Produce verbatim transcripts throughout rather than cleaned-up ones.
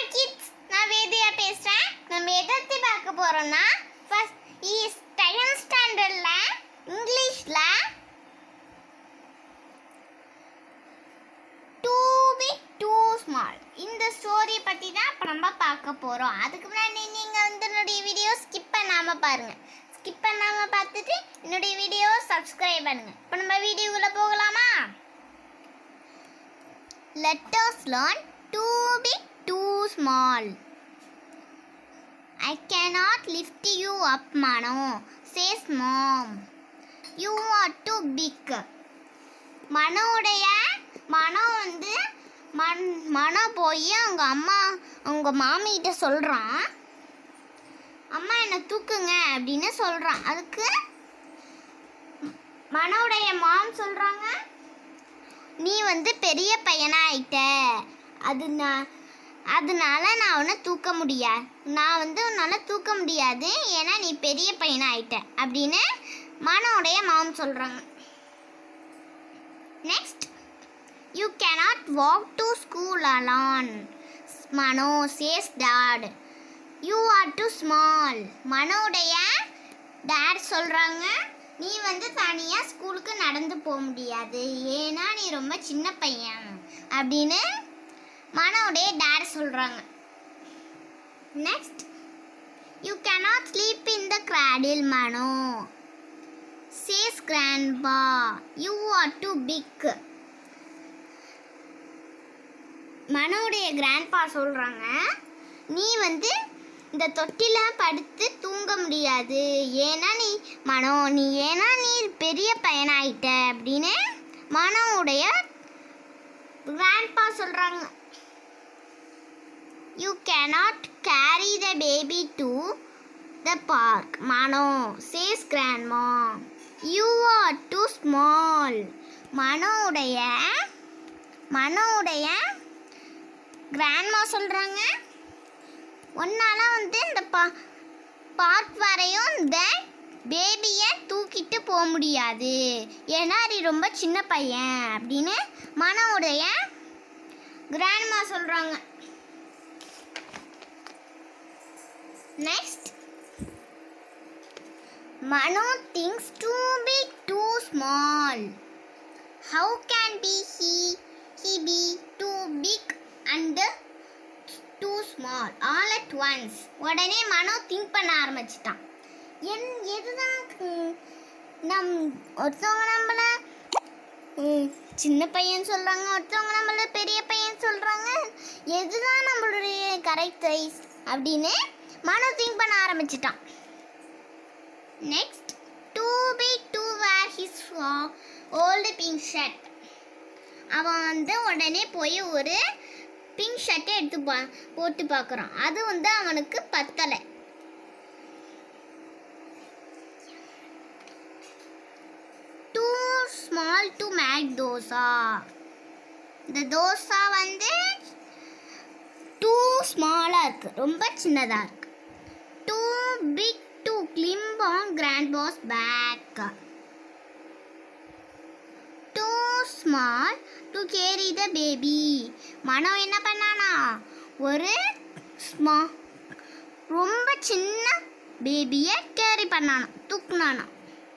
Hi kids, நான் வேதியா பேசுறேன். நம்ம எதை பத்தி பார்க்க போறோம்னா first is second standardல இங்கிலீஷ்ல too big too small இந்த ஸ்டோரி பத்தி தான் இப்ப நம்ம பார்க்க போறோம். அதுக்கு முன்னாடி நீங்க வந்து என்னோட வீடியோ ஸ்கிப் பண்ணாம பாருங்க. ஸ்கிப் பண்ணாம பார்த்துட்டு என்னோட வீடியோ சப்ஸ்கிரைப் பண்ணுங்க. இப்போ நம்ம வீடியோக்குள்ள போகலாமா? Let us learn too big too small. I cannot lift you up, Mano, says mom. You are too big. மனோடைய மனோ வந்து மன் மனோ போய் அவங்க அம்மா அவங்க மாமி கிட்ட சொல்கிறான், அம்மா என்னை தூக்குங்க அப்படின்னு சொல்கிறான். அதுக்கு மனோடைய மாம் சொல்கிறாங்க, நீ வந்து பெரிய பையனாயிட்ட, அது நான் அதனால நான் உன்னை தூக்க முடியாது நான் வந்து உன்னால் தூக்க முடியாது ஏன்னா நீ பெரிய பையனாயிட்ட அப்படின்னு மனோடைய மாம் சொல்கிறாங்க. Next, you cannot walk to school alone, Mano says dad. You are too small. மனோடைய டாட் சொல்கிறாங்க, நீ வந்து தனியாக ஸ்கூலுக்கு நடந்து போக முடியாது ஏன்னா நீ ரொம்ப சின்ன பையன் அப்படின்னு மனோடைய டாட் சொல்கிறாங்க. Next, you cannot sleep in the cradle Mano says grandpa. You are too big. மனோடைய கிராண்ட்பா சொல்கிறாங்க, நீ வந்து இந்த தொட்டில படுத்து தூங்க முடியாது ஏன்னா நீ மனோ நீ ஏன்னா நீ பெரிய பையனாயிட்ட அப்படின்னு மனோடைய கிராண்ட்பா சொல்கிறாங்க. You cannot carry the baby to the park Mano says grandma. You are too small. மனோடைய மனோடைய கிராண்ட்மா சொல்கிறாங்க, ஒன்னால வந்து இந்த பா பார்க் வரையும் இந்த பேபியை தூக்கிட்டு போக முடியாது ஏன்னா நீ ரொம்ப சின்ன பையன் அப்படின்னு மனோடைய கிராண்ட்மா சொல்கிறாங்க. Next, Mano thinks too big too small. How can be he he be too big and too small all at once? உடனே மனோ திங்க் பண்ண ஆரம்பிச்சிட்டான். என் எதுதான் நம் ஒருத்தவங்க நம்மள சின்ன பையன் சொல்கிறாங்க, ஒருத்தவங்க நம்மள பெரிய பையன் சொல்கிறாங்க, எதுதான் நம்மளுடைய கரெக்ட் சைஸ் அப்படின்னு மனோ திங்க் பண்ண ஆரம்பிச்சிட்டான். Next, too big to wear his old pink shirt. அவன் வந்து உடனே போய் ஒரு பிங்க் ஷர்ட்டை எடுத்து பா போட்டு பார்க்குறான். அது வந்து அவனுக்கு பத்தலை. Too small to make dosa. இந்த தோசா வந்து டூ ஸ்மாலாக இருக்குது, ரொம்ப சின்னதாக இருக்குது. Too big to climb on grandpa's back. Too small to carry the baby. Mano என்ன பண்ணானா, ஒரு ஸ்மா ரொம்ப சின்ன பேபியை கேரி பண்ணானா, தூக்குனானா.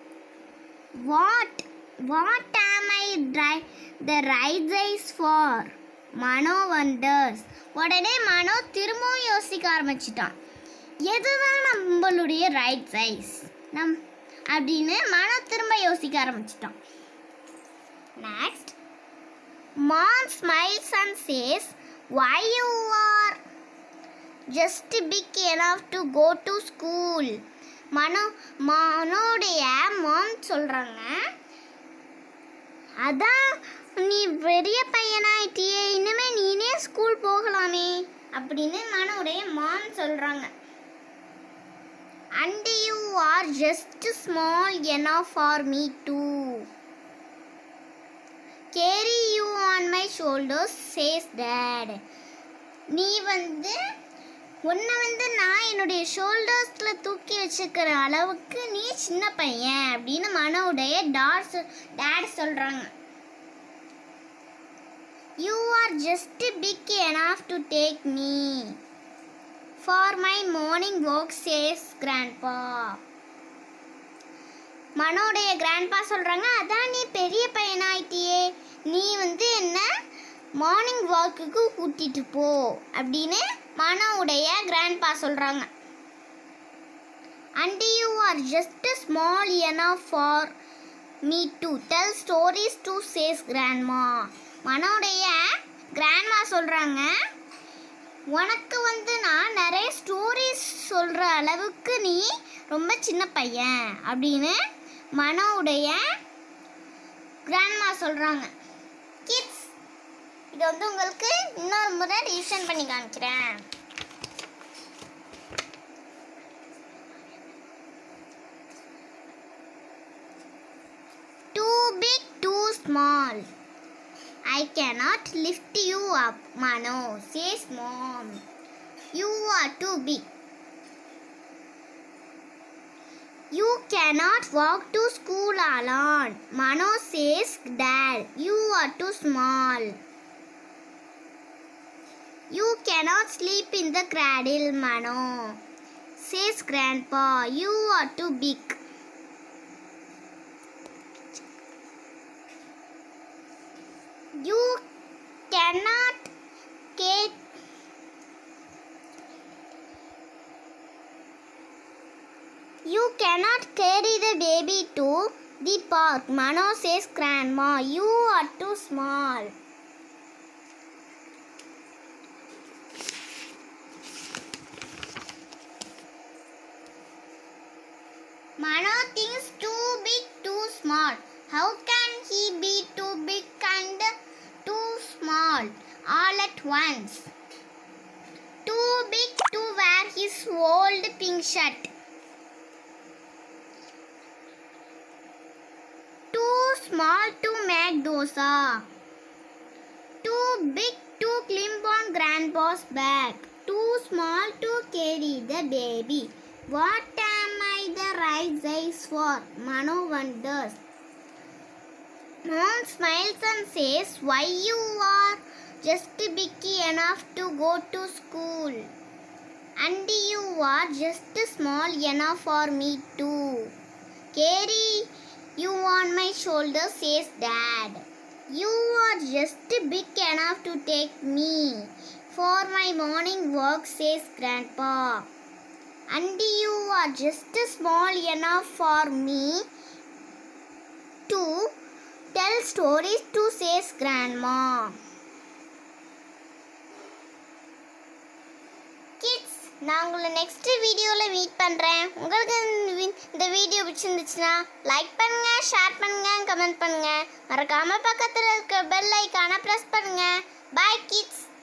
What what am I try the right size for Mano wonders. உடனே மனோ திரும்பவும் யோசிக்க ஆரம்பிச்சிட்டான், எதுதான் நம்மளுடைய ரைட் சைஸ் நம் அப்படின்னு மனோ திரும்ப யோசிக்க ஆரம்பிச்சிட்டான். Next, mom smiles and says, why you are just big enough to go to school. Mano மனோடைய மாம் சொல்கிறாங்க, அதான் நீ பெரிய பையனாயிட்டியே, இனிமேல் நீனே ஸ்கூல் போகலாமே அப்படின்னு மனோடைய மாம் சொல்கிறாங்க. And you are just small enough for me to carry you on my shoulders, says dad. நீ வந்து உன்னை வந்து நான் என்னுடைய ஷோல்டர்ஸில் தூக்கி வச்சுக்கிற அளவுக்கு நீ சின்ன பையன் அப்படின்னு மனோடைய டாட் டேட் சொல்கிறாங்க. You are just big enough to take me for my morning walk, says grandpa. மனோடைய கிராண்ட்பா சொல்கிறாங்க, அதான் நீ பெரிய பையனாயிட்டியே, நீ வந்து என்ன மார்னிங் வாக்குக்கு கூட்டிகிட்டு போ அப்படின்னு மனோடைய கிராண்ட்பா சொல்கிறாங்க. And you are just small enough for me to tell stories to, says grandma. மனோடைய கிராண்ட்மா சொல்கிறாங்க, உனக்கு வந்து நான் நிறைய ஸ்டோரிஸ் சொல்கிற அளவுக்கு நீ ரொம்ப சின்ன பையன் அப்படின்னு மனோடைய கிராண்ட்மா சொல்கிறாங்க. கிட்ஸ், இதை வந்து உங்களுக்கு இன்னொரு முறை ரிவிஷன் பண்ணி காமிக்கிறேன். Too big, too small. I cannot lift you up, Mano, says mom. You are too big. You cannot walk to school alone, Mano, says dad. You are too small. You cannot sleep in the cradle, Mano, says grandpa. You are too big. You cannot get You cannot carry the baby to the park, Mano, says grandma. You are too small. Mano thinks too big, too small. How can he be too big and too small all at once? Too big to wear his old pink shirt. Too small to make dosa. Too big to climb on grandpa's back. Too small to carry the baby. What am I the right size for? Mano wonders. Mom smiles and says, why you are just big enough to go to school. And you are just small enough for me too. Carry you on my shoulder, says dad. You are just big enough to take me for my morning walk, says grandpa. And you are just small enough for me to tell stories to, says grandma. Kids, நான் உங்களை next வீடியோவில் meet பண்ணுறேன். உங்களுக்கு இந்த video பிடிச்சிருந்துச்சுன்னா like பண்ணுங்கள், share பண்ணுங்கள், comment பண்ணுங்கள். மறக்காமல் பக்கத்தில் இருக்க பெல் ஐக்கானை ப்ரெஸ் பண்ணுங்கள். Bye kids.